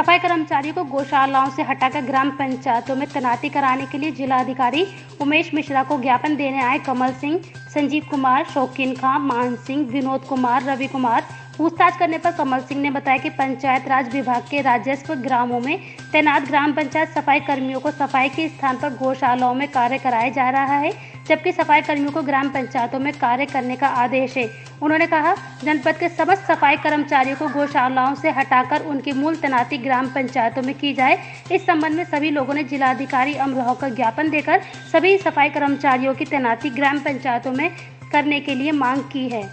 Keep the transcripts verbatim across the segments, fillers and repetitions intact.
सफाई कर्मचारियों को गौशालाओं से हटाकर ग्राम पंचायतों में तैनाती कराने के लिए जिलाधिकारी उमेश मिश्रा को ज्ञापन देने आए कमल सिंह, संजीव कुमार, शौकीन खां, मान सिंह, विनोद कुमार, रवि कुमार। पूछताछ करने पर कमल सिंह ने बताया कि पंचायत राज विभाग के राजस्व ग्रामों में तैनात ग्राम पंचायत सफाई कर्मियों को सफाई के स्थान पर गौशालाओं में कार्य कराया जा रहा है, जबकि सफाई कर्मियों को ग्राम पंचायतों में कार्य करने का आदेश है। उन्होंने कहा, जनपद के समस्त सफाई कर्मचारियों को गौशालाओं से हटाकर उनकी मूल तैनाती ग्राम पंचायतों में की जाए। इस संबंध में सभी लोगों ने जिलाधिकारी अमरोहा को ज्ञापन देकर सभी सफाई कर्मचारियों की तैनाती ग्राम पंचायतों में करने के लिए मांग की है।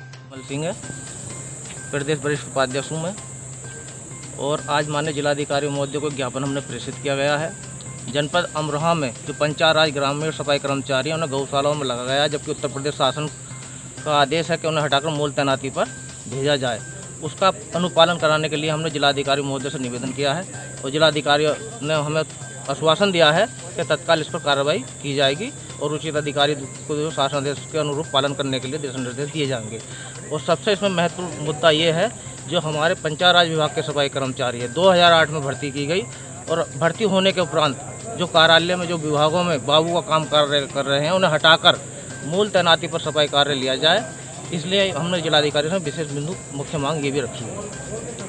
प्रदेश वरिष्ठ उपाध्यक्ष हूँ मैं, और आज माननीय जिलाधिकारी महोदय को ज्ञापन हमने प्रेषित किया गया है। जनपद अमरोहा में जो पंचायत राज ग्रामीण सफाई कर्मचारी उन्हें गौशालाओं में लगाया गया है, जबकि उत्तर प्रदेश शासन का आदेश है कि उन्हें हटाकर मूल तैनाती पर भेजा जाए। उसका अनुपालन कराने के लिए हमने जिलाधिकारी महोदय से निवेदन किया है, और जिलाधिकारी ने हमें आश्वासन दिया है कि तत्काल इस पर कार्रवाई की जाएगी और उचित अधिकारी को जो शासन आदेश के अनुरूप पालन करने के लिए दिशा निर्देश दिए जाएंगे। और सबसे इसमें महत्वपूर्ण मुद्दा ये है, जो हमारे पंचायत राज विभाग के सफाई कर्मचारी है दो हज़ार आठ में भर्ती की गई, और भर्ती होने के उपरांत जो कार्यालय में जो विभागों में बाबू का काम कर रहे कर रहे हैं उन्हें हटाकर मूल तैनाती पर सफाई कार्य लिया जाए। इसलिए हमने जिलाधिकारी से विशेष बिंदु मुख्य मांग ये भी रखी है।